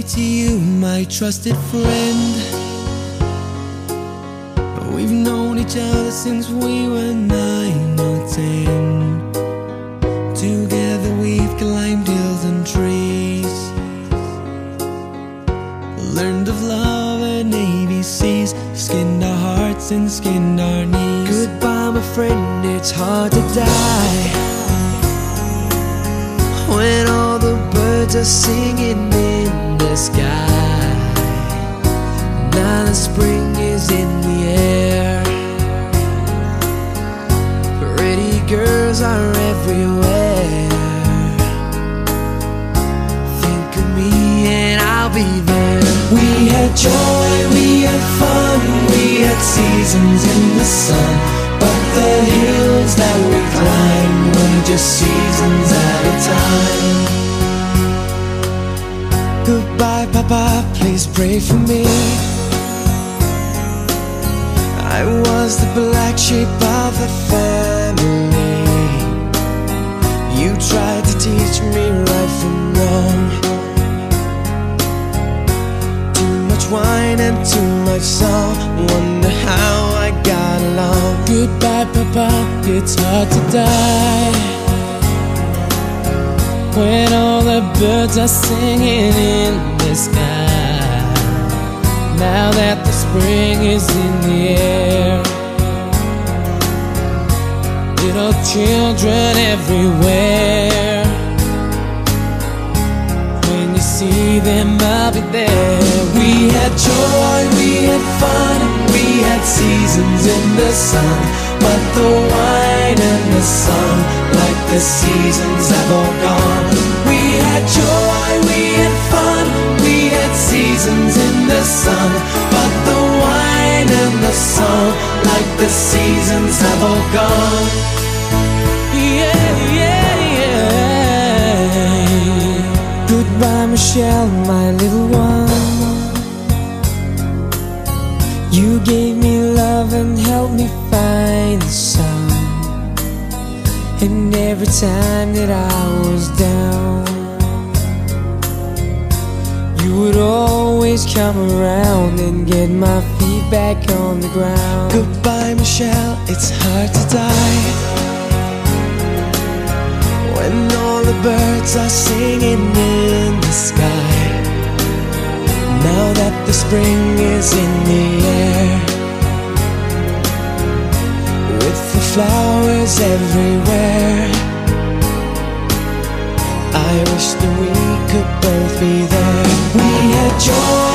to you, my trusted friend. We've known each other since we were 9 or 10. Together we've climbed hills and trees, learned of love and ABCs, skinned our hearts and skinned our knees. Goodbye my friend, it's hard to die when all the birds are singing in the sky. Now the spring is in the air, pretty girls are everywhere. Think of me and I'll be there. We had joy, we had fun, we had seasons in the sun, but the hills that we climbed were just seasons at a time. Goodbye Papa, please pray for me. I was the black sheep of the family. You tried to teach me right from wrong. Too much wine and too much song, wonder how I got along. Goodbye Papa, it's hard to die when all the birds are singing in the sky. Now that the spring is in the air, little children everywhere. When you see them, I'll be there. We had joy, we had fun, we had seasons in the sun, but the wine and the sun, like the seasons, have all gone. We had joy, we had fun, we had seasons in the sun, but the wine and the song, like the seasons, have all gone. Yeah, yeah, yeah. Goodbye Michelle, my little one. You gave me love and helped me find the sun, and every time that I was down, you would always come around and get my feet back on the ground. Goodbye Michelle, it's hard to die when all the birds are singing in the sky. Now that the spring is in the air, with the flowers everywhere, I wish that we could both be there. We had joy,